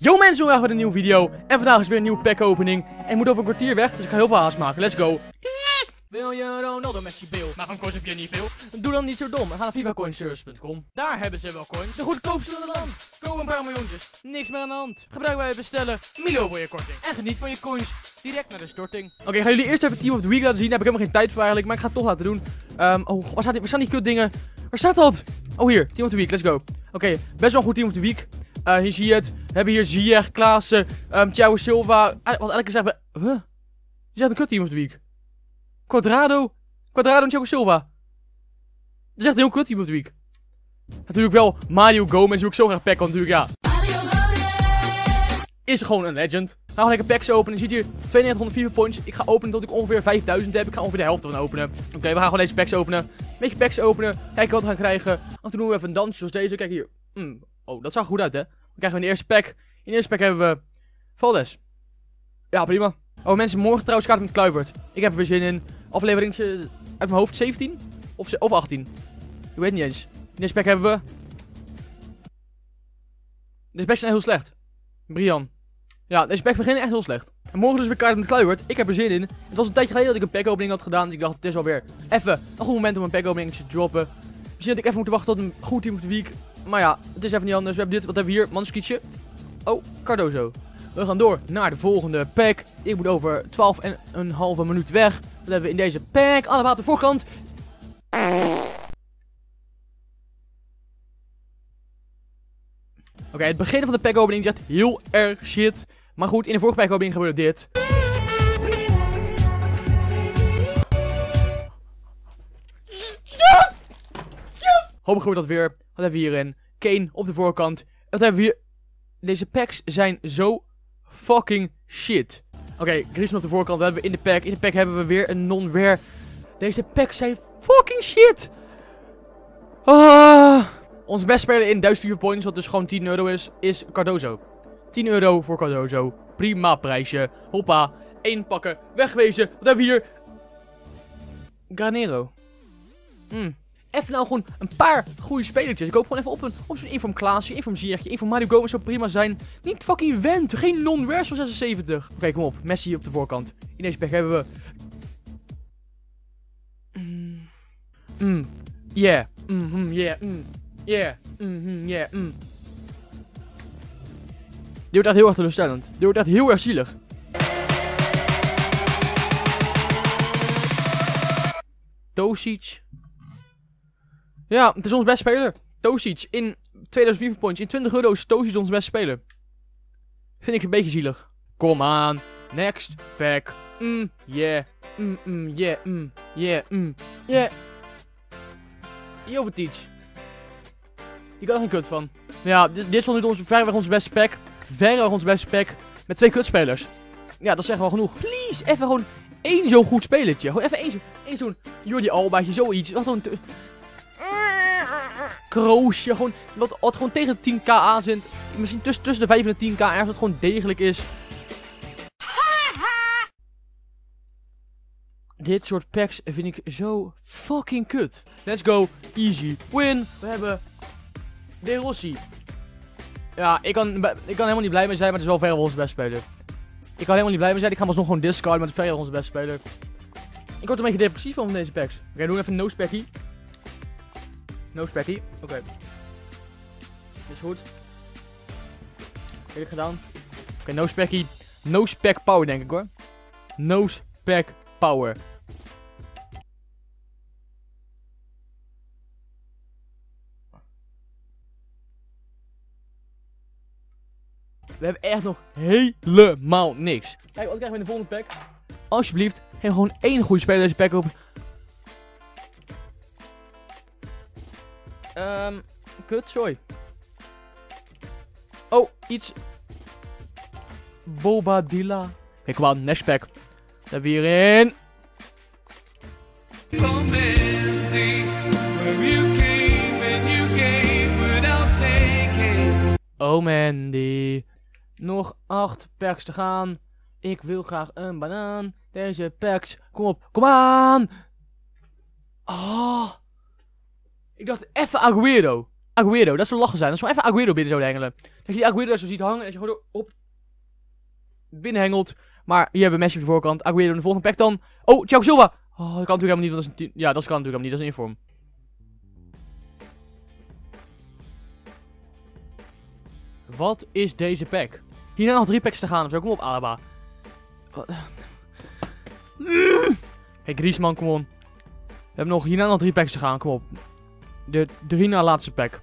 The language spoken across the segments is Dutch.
Yo mensen, welkom bij een nieuwe video. En vandaag is weer een nieuwe pack opening. En ik moet over een kwartier weg, dus ik ga heel veel haast maken. Let's go. Wil je Ronaldo, Messi, Bill? Maar van coins heb je niet veel. Doe dan niet zo dom. We gaan naar vivacoinservice.com. Daar hebben ze wel coins. De goedkoopste van het land. Koop een paar miljoentjes. Niks meer aan de hand. Gebruik bij het bestellen. Milo voor je korting. En geniet van je coins. Direct naar de storting. Oké, ik ga jullie eerst even Team of the Week laten zien. Daar heb ik helemaal geen tijd voor eigenlijk. Maar ik ga het toch laten doen. Waar staan die kut dingen? Waar staat dat? Oh, hier. Team of the Week. Let's go. Oké, best wel een goed Team of the Week. Hier zie je het. We hebben hier Ziyech, Klaassen, Thiago Silva. Wat elke zeggen we. Huh? Je zegt een kut Team of the Week. Quadrado en Thiago Silva. Dat is echt een heel kut Team of the Week. Natuurlijk wel Mario Gomez, die ik zo graag packen, natuurlijk ja. Is gewoon een legend. We gaan lekker packs openen. Je ziet hier 9204 points. Ik ga openen tot ik ongeveer 5000 heb. Ik ga ongeveer de helft ervan openen. Oké, we gaan gewoon deze packs openen. Een beetje packs openen. Kijken wat we gaan krijgen. En toen doen we even een dansje zoals deze. Kijk hier. Oh, dat zag er goed uit hè. Dan krijgen we in de eerste pack. In de eerste pack hebben we Valdes. Ja, prima. Oh mensen, morgen trouwens gaat het met Kluivert. Ik heb er weer zin in. Aflevering uit mijn hoofd 17? Of 18? Ik weet niet eens. In deze pack hebben we... Deze packs zijn heel slecht. Brian. Ja, deze packs beginnen echt heel slecht. En morgen dus weer kaart met Kluivert. Ik heb er zin in. Het was een tijdje geleden dat ik een pack opening had gedaan. Dus ik dacht, het is wel weer even een goed moment om een pack opening te droppen. Misschien had ik even moeten wachten tot een goed Team of the Week. Maar ja, het is even niet anders. We hebben dit, wat hebben we hier? Manskietje. Oh, Cardozo. We gaan door naar de volgende pack. Ik moet over 12,5 minuut weg. Wat hebben we in deze pack? Allemaal aan de voorkant. Oké, het begin van de pack opening is echt heel erg shit. Maar goed, in de vorige pack opening gebeurde dit. Yes! Hopelijk gebeurt dat weer. Wat hebben we hierin? Kane op de voorkant. Wat hebben we hier? Deze packs zijn zo fucking shit. Oké, Griezmann op de voorkant. Wat hebben we in de pack? In de pack hebben we weer een non-rare. Deze packs zijn fucking shit. Onze beste speler in 1004 points, wat dus gewoon 10 euro is Cardozo. 10 euro voor Cardozo. Prima prijsje. Hoppa. 1 pakken. Wegwezen. Wat hebben we hier? Granero. Even nou gewoon een paar goede spelertjes. Ik hoop gewoon even op zo'n inform Klaasje, inform Ziyechje, inform Mario Gomez zou prima zijn. Niet fucking Wendt. Geen non-rares van 76. Oké, kom op. Messi op de voorkant. In deze pack hebben we... Yeah. Dit wordt echt heel erg teleurstellend. Dit wordt echt heel erg zielig. Tosic. Ja, het is onze beste speler. Tosic in 2004 points. In 20 euro is Tosic onze beste speler. Vind ik een beetje zielig. Kom aan. Next pack. Yeah. Jovetic. Die kan er geen kut van. Ja, dit is nu verreweg onze beste pack. Verreweg onze beste pack. Met 2 kutspelers. Ja, dat is echt wel genoeg. Please, even gewoon 1 zo'n goed spelertje. Gewoon even 1 zo'n Jordi Albaatje, zoiets. Wat gewoon... Kroosje, gewoon, wat gewoon tegen de 10k aan zit. Misschien tussen de 5 en de 10k ergens wat gewoon degelijk is. Dit soort packs vind ik zo fucking kut. Let's go, easy win. We hebben De Rossi. Ja, ik kan helemaal niet blij mee zijn, maar het is wel verre onze beste speler. Ik kan helemaal niet blij mee zijn, ik ga hem alsnog gewoon discarden, maar het is verre onze beste speler. Ik word een beetje depressief van deze packs. Oké, doen we even een no-speckie. No-speckie, oké. Is goed. Heb ik gedaan. Oké, no-speckie. No-spec power denk ik hoor. No-spec power. We hebben echt nog helemaal niks. Kijk, wat krijgen we in de volgende pack? Alsjeblieft, geef gewoon 1 goede speler deze pack op. Kut, sorry. Oh, iets. Bobadilla. Kijk, kom aan, next pack. Dat hebben we hierin. Oh Mandy. Nog 8 packs te gaan. Ik wil graag een banaan. Deze packs. Kom op, kom aan. Ik dacht even Aguero. Aguero, dat zou lachen zijn. Dat zou even Aguero binnen zo hengelen. Dat je die Aguero zo ziet hangen en dat je gewoon op binnenhengelt. Maar hier hebben we Messi op de voorkant. Aguero in de volgende pack dan. Oh, Thiago Silva. Oh, dat kan natuurlijk helemaal niet, want dat is een ja, dat kan natuurlijk helemaal niet. Dat is een inform. Wat is deze pack? Hierna nog 3 packs te gaan ofzo. Kom op, Alaba. Hey, Griezmann, kom on. We hebben nog hierna nog 3 packs te gaan. Kom op. De 3 na laatste pack.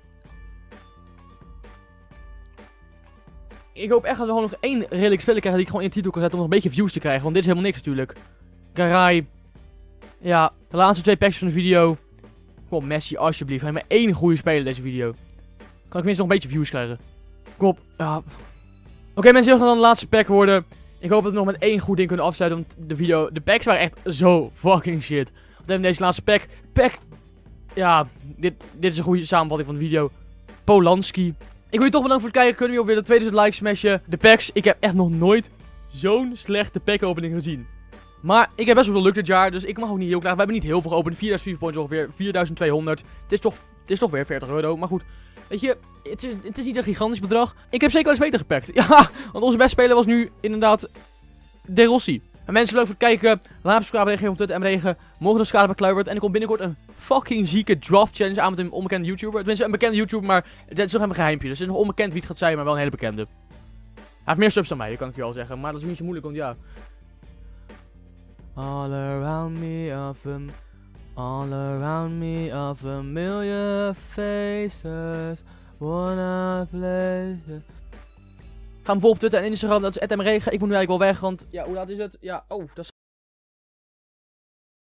Ik hoop echt dat we gewoon nog 1 redelijk speler krijgen die ik gewoon in de titel kan zetten om nog een beetje views te krijgen. Want dit is helemaal niks natuurlijk. Garay. Ja, de laatste 2 packs van de video. Kom op, Messi, alsjeblieft. Geef me 1 goede speler in deze video. Kan ik minstens nog een beetje views krijgen. Kom op. Ja. Oké, mensen, dit gaat dan de laatste pack worden. Ik hoop dat we nog met 1 goed ding kunnen afsluiten. Want de packs waren echt zo fucking shit. Want we hebben deze laatste pack. Ja, dit is een goede samenvatting van de video. Polanski. Ik wil je toch bedanken voor het kijken. Kunnen we weer de tweede like smashen. De packs. Ik heb echt nog nooit zo'n slechte pack opening gezien. Maar ik heb best wel veel luck dit jaar. Dus ik mag ook niet heel graag. We hebben niet heel veel geopend. 4000 points ongeveer. 4200. Het is toch weer 40 euro. Maar goed. Weet je, het is niet een gigantisch bedrag. Ik heb zeker wel eens beter gepakt. Ja, want onze beste speler was nu inderdaad De Rossi. En mensen, bedankt voor het kijken. Laat een subscribe reageren op Twitter en regen. Morgen de schade bij Kluivert. En er komt binnenkort een fucking zieke draft challenge aan met een onbekende YouTuber. Tenminste, een bekende YouTuber, maar het is nog even een geheimpje. Dus het is nog onbekend wie het gaat zijn, maar wel een hele bekende. Hij heeft meer subs dan mij, dat kan ik je wel zeggen. Maar dat is niet zo moeilijk, want ja. All around me of them. All around me of a million faces. Wanna place. Ga hem volgen op Twitter en Instagram, dat is @mregen. Ik moet nu eigenlijk wel weg, want ja, hoe laat is het? Ja, oh, dat is